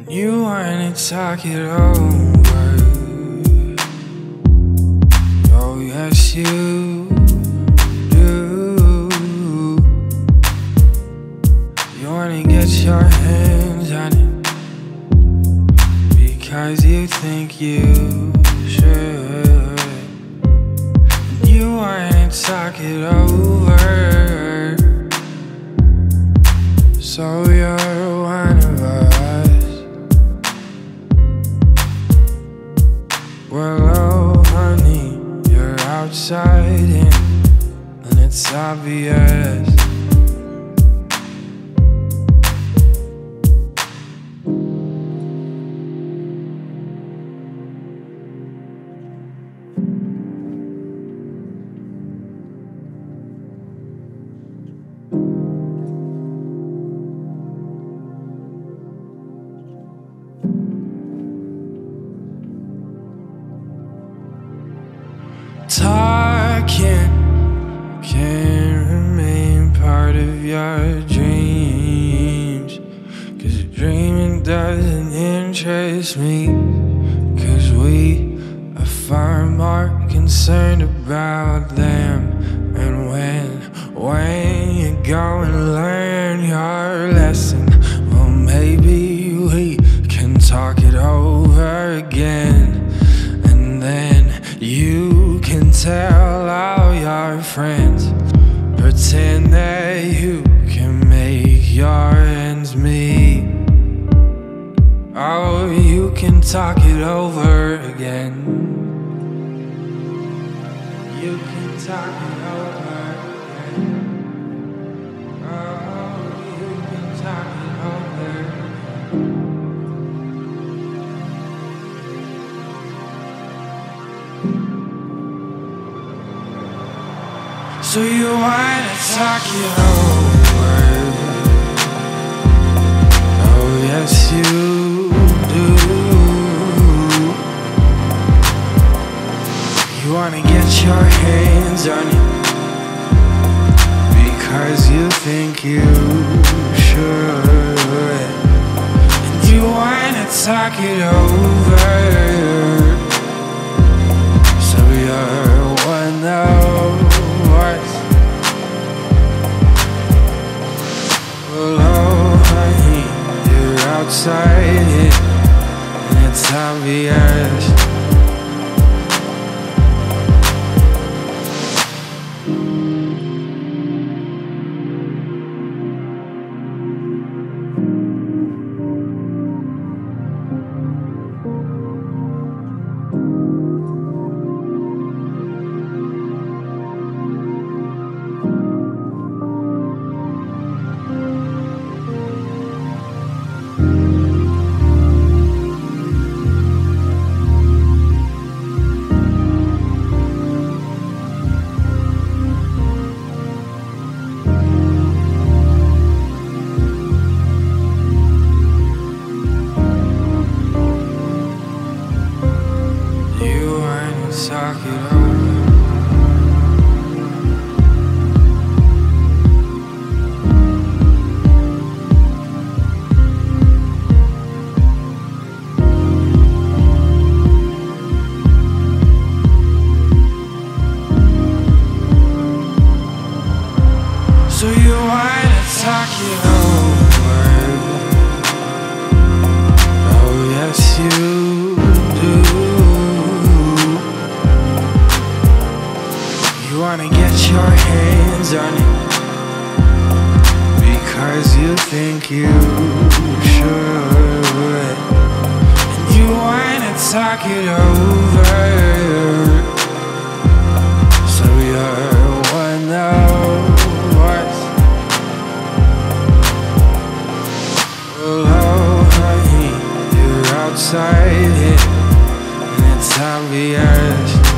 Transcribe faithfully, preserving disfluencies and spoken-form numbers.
You wanna talk it over. Oh yes you do. You wanna get your hands on it because you think you should. You wanna talk it over, so you're one of us. Well, oh honey, you're outside in, and it's obvious. Talking can't remain part of your dreams, 'cause dreaming doesn't interest me, 'cause we are far more concerned about them. And when, when you go and learn your lesson, well maybe we can talk it over again. And then you can tell all your friends, pretend that you can make your ends meet. Oh, you can talk it over again. You can talk it over again. Oh, you can talk it over again. So you wanna talk it over. Oh yes you do. You wanna get your hands on it because you think you should. And you wanna talk it over, so you're one of us. Well, oh honey, you're outside it, and it's obvious. Talk it over. So you wanna talk it over. Oh yes you do. You wanna get your hands on it because you think you should. And you wanna talk it over, so you're one of us. Well, oh honey, you're outside it, and it's obvious.